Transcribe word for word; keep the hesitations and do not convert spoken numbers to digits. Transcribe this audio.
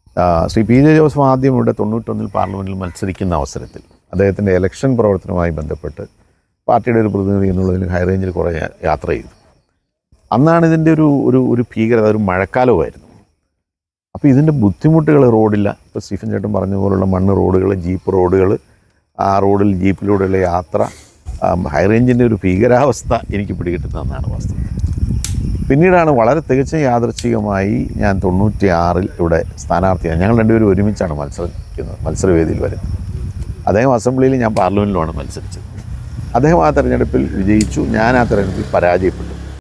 Shri P J Joseph ആദ്യം ഇവിടെ തൊണ്ണൂറ്റൊന്നിൽ പാർലമെൻറ്റിൽ മത്സരിക്കുന്ന അവസരത്തിൽ അദ്ദേഹത്തിൻ്റെ ഇലക്ഷൻ പ്രവർത്തനവുമായി ബന്ധപ്പെട്ട് പാർട്ടിയുടെ ഒരു പ്രതിനിധി എന്നുള്ളതിൽ ഹൈ റേഞ്ചിൽ കുറേ യാത്ര ചെയ്തു. അന്നാണ് ഇതിൻ്റെ ഒരു ഒരു ഒരു ഭീകരത, ഒരു മഴക്കാലവുമായിരുന്നു. അപ്പോൾ ഇതിൻ്റെ ബുദ്ധിമുട്ടുകൾ റോഡില്ല. ഇപ്പോൾ സ്റ്റീഫൻ ചേട്ടൻ പറഞ്ഞ പോലുള്ള മണ്ണ് റോഡുകൾ, ജീപ്പ് റോഡുകൾ, ആ റോഡിൽ ജീപ്പിലൂടെയുള്ള യാത്ര, ഹൈ റേഞ്ചിൻ്റെ ഒരു ഭീകരാവസ്ഥ എനിക്ക് പിടികിട്ടുന്നതെന്നാണ് വാസ്തവം. പിന്നീടാണ് വളരെ തികച്ചും യാദൃച്ഛികമായി ഞാൻ തൊണ്ണൂറ്റി ആറിൽ ഇവിടെ സ്ഥാനാർത്ഥിയാണ്. ഞങ്ങൾ രണ്ടുപേരും ഒരുമിച്ചാണ് മത്സരിക്കുന്നത്, മത്സരവേദിയിൽ വരുന്നത്. അദ്ദേഹം അസംബ്ലിയിൽ, ഞാൻ പാർലമെൻറ്റിലുമാണ് മത്സരിച്ചത്. അദ്ദേഹം ആ തെരഞ്ഞെടുപ്പിൽ വിജയിച്ചു, ഞാൻ ആ തെരഞ്ഞെടുപ്പിൽ പരാജയപ്പെട്ടു.